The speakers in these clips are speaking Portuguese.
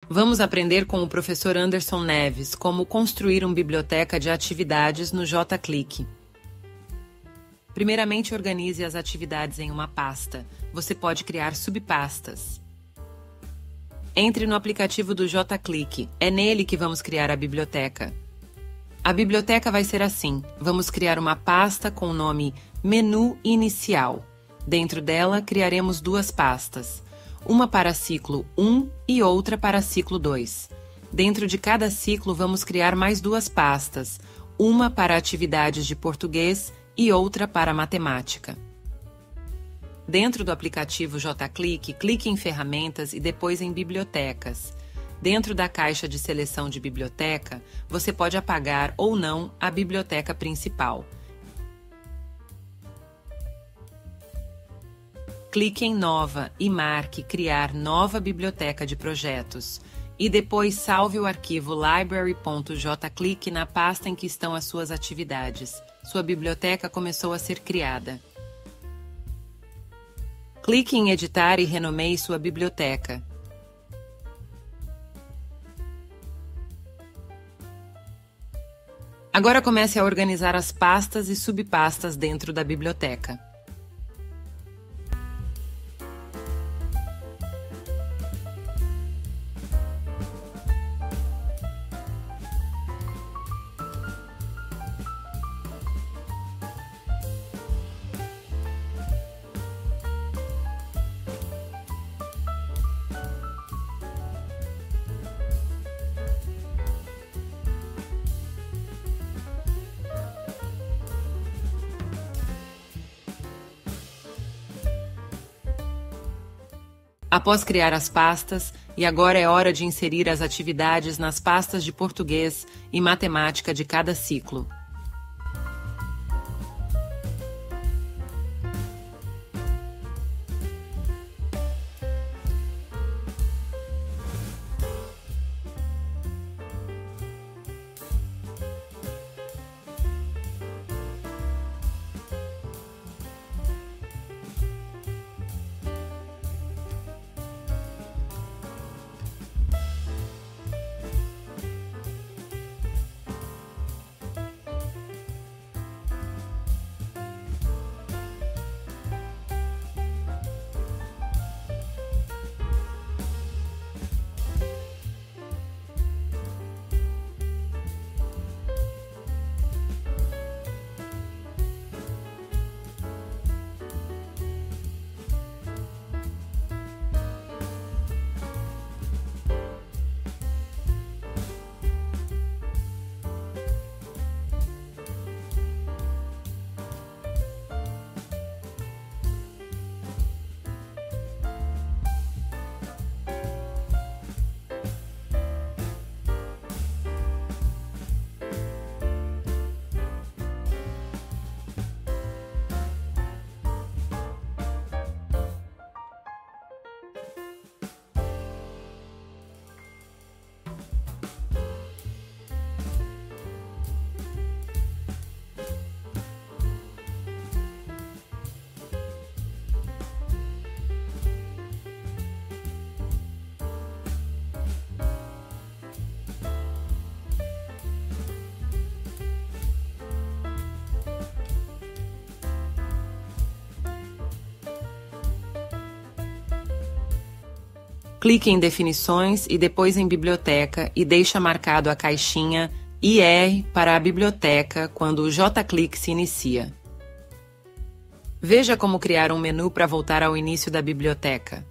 Vamos aprender com o professor Anderson Neves como construir uma biblioteca de atividades no JClick. Primeiramente, organize as atividades em uma pasta. Você pode criar subpastas. Entre no aplicativo do JClick. É nele que vamos criar a biblioteca. A biblioteca vai ser assim. Vamos criar uma pasta com o nome Menu Inicial. Dentro dela, criaremos duas pastas. Uma para ciclo 1 e outra para ciclo 2. Dentro de cada ciclo, vamos criar mais duas pastas, uma para atividades de português e outra para matemática. Dentro do aplicativo JClick, clique em Ferramentas e depois em Bibliotecas. Dentro da caixa de seleção de biblioteca, você pode apagar ou não a biblioteca principal. Clique em Nova e marque Criar nova biblioteca de projetos. E depois salve o arquivo library.jclick na pasta em que estão as suas atividades. Sua biblioteca começou a ser criada. Clique em Editar e renomeie sua biblioteca. Agora comece a organizar as pastas e subpastas dentro da biblioteca. Após criar as pastas, e agora é hora de inserir as atividades nas pastas de português e matemática de cada ciclo. Clique em Definições e depois em Biblioteca e deixa marcado a caixinha IR para a biblioteca quando o JClick se inicia. Veja como criar um menu para voltar ao início da biblioteca.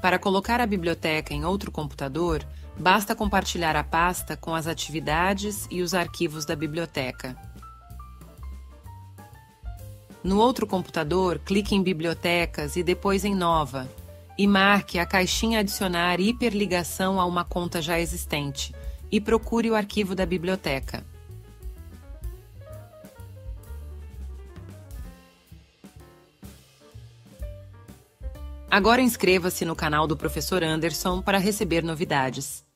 Para colocar a biblioteca em outro computador, basta compartilhar a pasta com as atividades e os arquivos da biblioteca. No outro computador, clique em Bibliotecas e depois em Nova, e marque a caixinha Adicionar hiperligação a uma conta já existente, e procure o arquivo da biblioteca. Agora inscreva-se no canal do Professor Anderson para receber novidades.